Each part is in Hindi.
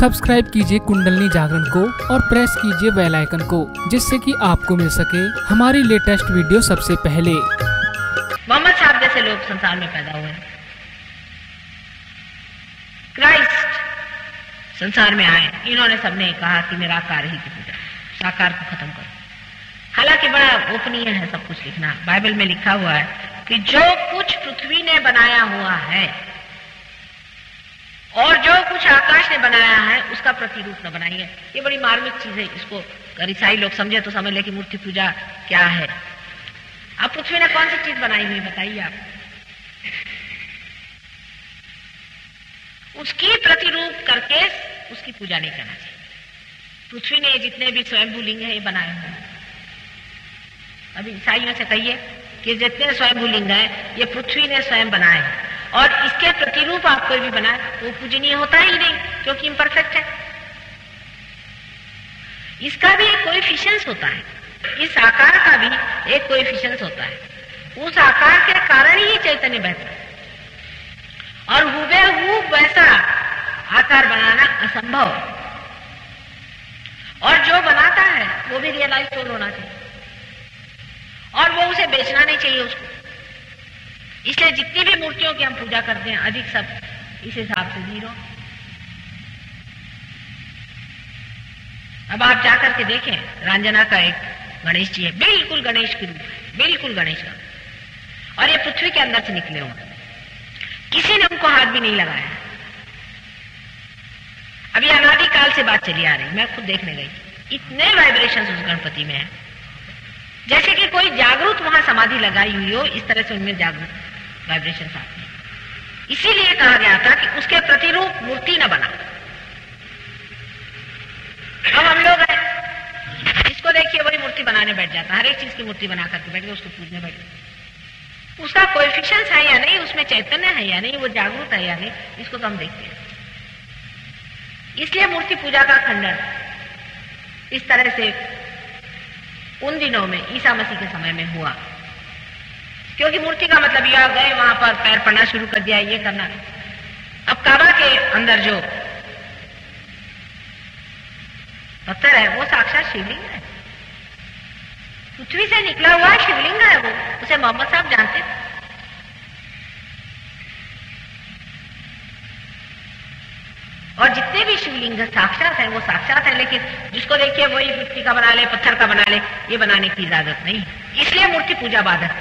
सब्सक्राइब कीजिए कुंडलनी जागरण को और प्रेस कीजिए बेल आइकन को, जिससे कि आपको मिल सके हमारी लेटेस्ट वीडियो सबसे पहले। मोहम्मद साहब जैसे लोग संसार में पैदा हुए, क्राइस्ट संसार में आए, इन्होंने सबने कहा कि निराकार ही की पूजा, साकार को खत्म करो। हालांकि बड़ा गोपनीय है सब कुछ लिखना। बाइबल में लिखा हुआ है कि जो कुछ पृथ्वी ने बनाया हुआ है और जो कुछ आकाश ने बनाया है उसका प्रतिरूप न बनाइए। ये बड़ी मार्मिक चीज है। इसको अगर ईसाई लोग समझे तो समझ ले कि मूर्ति पूजा क्या है। अब पृथ्वी ने कौन सी चीज बनाई हुई बताइए आप? उसकी प्रतिरूप करके उसकी पूजा नहीं करना चाहिए। पृथ्वी ने जितने भी स्वयंभू लिंग है ये बनाए हुए हैं। अभी ईसाइयों से कहिए कि जितने स्वयंभू लिंग है ये पृथ्वी ने स्वयं बनाए हैं, और इसके प्रतिरूप आप कोई भी बनाए वो पूजनीय होता ही नहीं, क्योंकि इम्परफेक्ट है। इसका भी एक कोएफिशिएंस होता है, इस आकार का भी एक कोएफिशिएंस होता है। उस आकार के कारण ही चैतन्य बहता है, और हुबेहूब वैसा आकार बनाना असंभव। और जो बनाता है वो भी रियलाइज सोल होना चाहिए, और वो उसे बेचना नहीं चाहिए उसको। इसलिए जितनी भी मूर्तियों की हम पूजा करते हैं अधिक सब इस हिसाब से 0। अब आप जाकर के देखें, रंजना का एक गणेश जी है, बिल्कुल गणेश की रूप है, बिल्कुल गणेश का, और ये पृथ्वी के अंदर से निकले हुए, किसी ने उनको हाथ भी नहीं लगाया। अभी अनादिकाल से बात चली आ रही, मैं खुद देखने गई, इतने वाइब्रेशंस उस गणपति में है जैसे कि कोई जागरूक वहां समाधि लगाई हुई हो, इस तरह से उनमें जागरूक वाइब्रेशन आते हैं। इसीलिए कहा गया था कि उसके प्रतिरूप मूर्ति न बना। अब हम लोग हैं, इसको देखिए वही मूर्ति बनाने बैठ जाता, हर एक चीज की मूर्ति बना करके बैठ गए, उसको पूजने बैठ गए। उसका कोएफिशिएंस है या नहीं, उसमें चैतन्य है या नहीं, वो जागरूक है या नहीं, इसको तो हम देखते हैं। इसलिए मूर्ति पूजा का खंडन इस तरह से उन दिनों में ईसा मसीह के समय में हुआ, क्योंकि मूर्ति का मतलब यह गए वहां पर पैर पड़ना शुरू कर दिया, ये करना। अब काबा के अंदर जो पत्थर है वो साक्षात शिवलिंग है, पृथ्वी से निकला हुआ शिवलिंग है वो, उसे मोहम्मद साहब जानते थे। और जितने भी शिवलिंग साक्षात है वो साक्षात है, लेकिन जिसको देखिए वही मिट्टी का बना ले, पत्थर का बना ले, ये बनाने की इजाजत नहीं, इसलिए मूर्ति पूजा बाधक।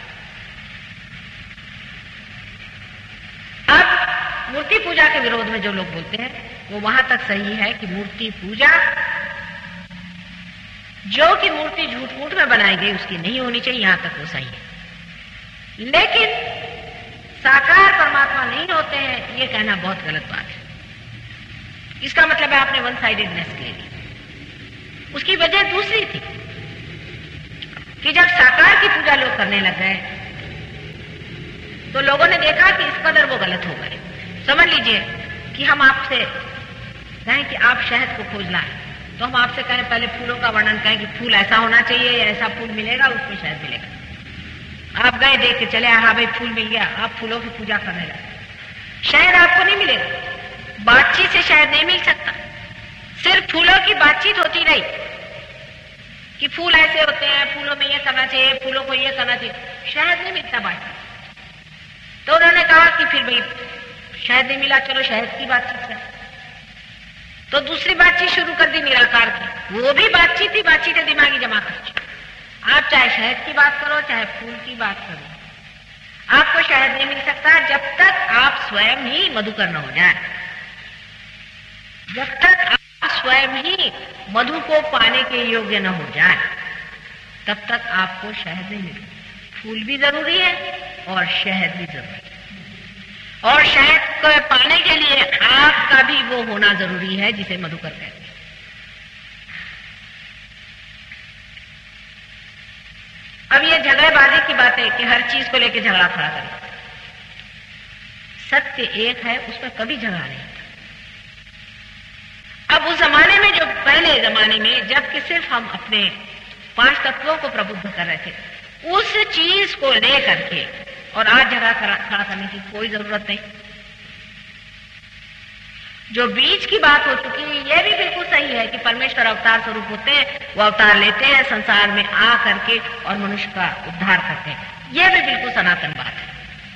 अब मूर्ति पूजा के विरोध में जो लोग बोलते हैं वो वहां तक सही है कि मूर्ति पूजा जो कि मूर्ति झूठ मूठ में बनाई गई उसकी नहीं होनी चाहिए, यहां तक वो सही है। लेकिन साकार परमात्मा नहीं होते हैं ये कहना बहुत गलत बात है। इसका मतलब है आपने वन साइडेडनेस ले ली। उसकी वजह दूसरी थी कि जब साकार की पूजा लोग करने लग गए तो लोगों ने देखा कि इस कदर वो गलत हो गए। समझ लीजिए कि हम आपसे कहें कि आप शहद को खोज लाएं, तो हम आपसे कहें पहले फूलों का वर्णन करें कि फूल ऐसा होना चाहिए या ऐसा फूल मिलेगा उसमें शहद मिलेगा। आप गए देख के चले, हाँ भाई फूल मिल गया, आप फूलों की पूजा करने लगे। शहद आपको नहीं मिलेगा, बातचीत से शायद नहीं मिल सकता। सिर्फ फूलों की बातचीत होती रही कि फूल ऐसे होते हैं, फूलों में ये करना चाहिए, फूलों को ये करना चाहिए, शहद नहीं मिलता बातचीत। तो उन्होंने कहा कि फिर भाई शहद नहीं मिला, चलो शहद की बातचीत करें। तो दूसरी बातचीत शुरू कर दी निराकार की, वो भी बातचीत ही बातचीत है, दिमागी जमा कर। आप चाहे शहद की बात करो चाहे फूल की बात करो, आपको शहद नहीं मिल सकता जब तक आप स्वयं ही मधुकर न हो जाए। जब तक आप स्वयं ही मधु को पाने के योग्य न हो जाए तब तक आपको शहद नहीं मिलेगा। फूल भी जरूरी है और शहद भी जरूरी है, और शहद को पाने के लिए आपका भी वो होना जरूरी है जिसे मधुकर कहते हैं। अब ये झगड़ेबाजी की बात है कि हर चीज को लेकर झगड़ा खड़ा करें। सत्य एक है, उसमें कभी झगड़ा नहीं। अब उस जमाने में, जो पहले जमाने में जबकि सिर्फ हम अपने 5 तत्वों को प्रबुद्ध कर रहे थे, उस चीज को लेकर के, और आज झगड़ा खड़ा करने की कोई जरूरत नहीं। जो बीज की बात हो चुकी है, यह भी बिल्कुल सही है कि परमेश्वर अवतार स्वरूप होते हैं, वो अवतार लेते हैं संसार में आ करके और मनुष्य का उद्धार करते हैं। यह भी बिल्कुल सनातन बात है।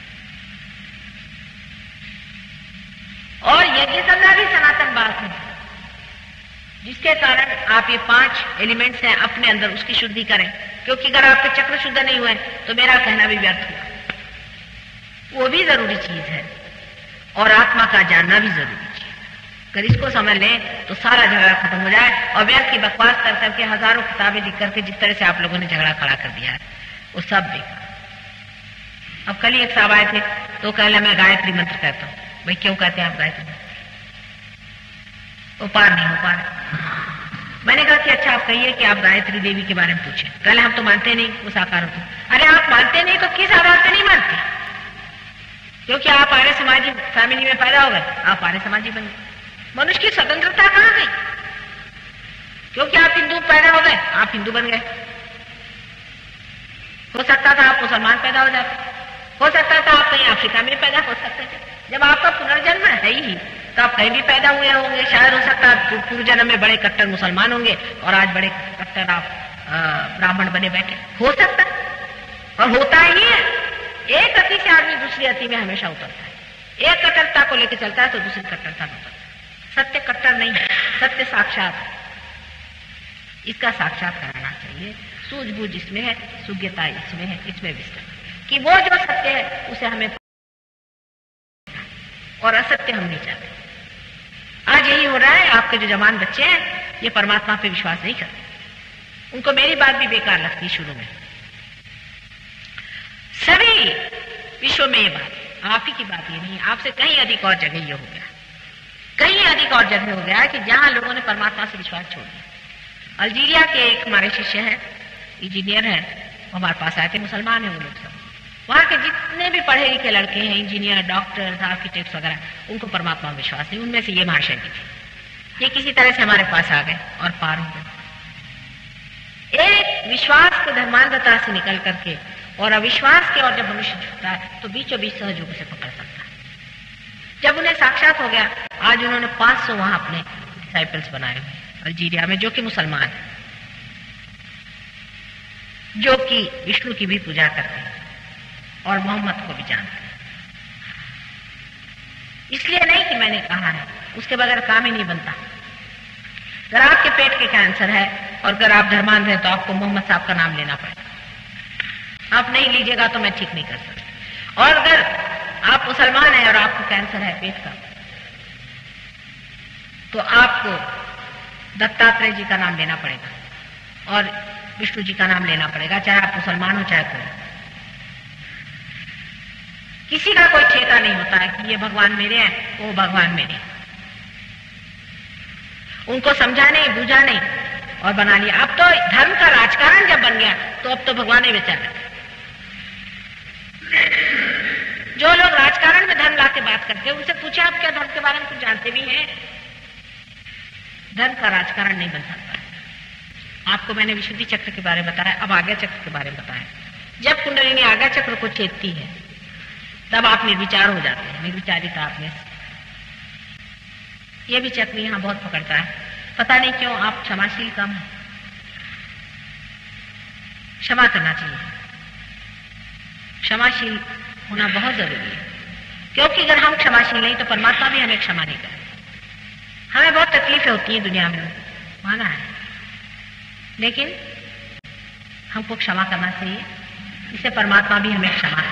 और यज्ञ संध्या भी सनातन बात है, जिसके कारण आप ये 5 एलिमेंट्स हैं अपने अंदर उसकी शुद्धि करें, क्योंकि अगर आपके चक्र शुद्ध नहीं हुए तो मेरा कहना भी व्यर्थ हुआ। वो भी जरूरी चीज है और आत्मा का जानना भी जरूरी चीज। अगर इसको समझ लें तो सारा झगड़ा खत्म हो जाए और व्यर्थ की बकवास कर करके हजारों किताबें लिख करके जिस तरह से आप लोगों ने झगड़ा खड़ा कर दिया है वो सब बेकार। अब कल ही एक साहब आए थे तो कहला मैं गायत्री मंत्र कहता हूँ। भाई क्यों कहते हैं आप गायत्री मंत्र? वो पार नहीं हो पा रहा। मैंने कहा कि अच्छा आप कहिए कि आप गायत्री देवी के बारे में पूछे। कहले हम तो मानते नहीं वो साकार होते। अरे आप मानते नहीं तो किस आधार से नहीं मानते? क्योंकि आप आर्य समाजी फैमिली में पैदा हो गए, आप आर्य समाजी बन गए। मनुष्य की स्वतंत्रता कहां गई? क्योंकि आप हिंदू पैदा हो गए, आप हिंदू बन गए। हो सकता था आप मुसलमान पैदा हो जाते, हो सकता था आप कहीं अफ्रीका में पैदा हो सकते थे। जब आपका पुनर्जन्म है ही तो आप कहीं भी पैदा हुए होंगे। शायद हो सकता है पूर्व जन्म में बड़े कट्टर मुसलमान होंगे और आज बड़े कट्टर आप ब्राह्मण बने बैठे, हो सकता है। और होता ही है, एक अति से आदमी दूसरी अति में हमेशा उतरता है। एक कट्टरता को लेकर चलता है तो दूसरी कट्टरता में उतरता है। सत्य कट्टर नहीं है, सत्य साक्षात है। इसका साक्षात कराना चाहिए। सूझबूझ इसमें है, सुज्ञता इसमें है, इसमें विस्तार कि वो जो सत्य है उसे हमें और असत्य हम नहीं चाहते। आज यही हो रहा है। आपके जो जवान बच्चे हैं ये परमात्मा पे विश्वास नहीं करते। उनको मेरी बात भी बेकार लगती शुरू में। सभी विश्व में ये बात, आप ही की बात ये नहीं, आपसे कहीं अधिक और जगह ये हो गया, कहीं अधिक और जगह हो गया कि जहां लोगों ने परमात्मा से विश्वास छोड़ दिया। अल्जीरिया के एक हमारे शिष्य हैं, इंजीनियर हैं, वो हमारे पास आए थे, मुसलमान है वो लोग सब। वहां के जितने भी पढ़े लिखे लड़के हैं, इंजीनियर, डॉक्टर, आर्किटेक्ट वगैरह, उनको परमात्मा में विश्वास नहीं। उनमें से ये महाशय भी थे। ये किसी तरह से हमारे पास आ गए और पार हो गए। एक विश्वास के धर्मांधता से निकल करके और अविश्वास के, और जब मनुष्य झुकता है तो बीचों बीच सहयोग से पकड़ सकता है। जब उन्हें साक्षात हो गया, आज उन्होंने 500 वहां अपने डिसाइपल्स बनाए हुए अल्जीरिया में, जो कि मुसलमान हैं, जो कि विष्णु की भी पूजा करते हैं और मोहम्मद को भी जानते हैं। इसलिए नहीं कि मैंने कहा है, उसके बगैर काम ही नहीं बनता। अगर आपके पेट के कैंसर है और अगर आप धर्मांध हैं तो आपको मोहम्मद साहब का नाम लेना पड़ेगा। आप नहीं लीजिएगा तो मैं ठीक नहीं कर सकता। और अगर आप मुसलमान हैं और आपको कैंसर है पेट का, तो आपको दत्तात्रेय जी का नाम लेना पड़ेगा और विष्णु जी का नाम लेना पड़ेगा, चाहे आप मुसलमान हो चाहे कोई। किसी का कोई ठेका नहीं होता है कि ये भगवान मेरे हैं, वो भगवान मेरे हैं। उनको समझा नहीं, बूझा नहीं और बना लिया। अब तो धर्म का राजकारण जब बन गया तो अब तो भगवान ही बेचारा। जो लोग राजकारण में धर्म लाके बात करते हैं उनसे पूछे आप क्या धर्म के बारे में कुछ जानते भी हैं? धर्म का राजकारण नहीं बन सकता। आपको मैंने विशुद्धि चक्र के बारे में बताया, अब आज्ञा चक्र के बारे में बताया। जब कुंडलिनी आज्ञा चक्र को छेदती है तब आप निर्विचार हो जाते हैं। निर्विचारिता आप में यह भी चक्र यहां बहुत पकड़ता है। पता नहीं क्यों आप क्षमाशील कम है। क्षमा करना चाहिए, क्षमाशील होना बहुत जरूरी है, क्योंकि अगर हम क्षमाशील नहीं तो परमात्मा भी हमें क्षमा नहीं करेगा। हमें बहुत तकलीफें होती हैं दुनिया में, माना है, लेकिन हमको क्षमा करना चाहिए, इससे परमात्मा भी हमें क्षमा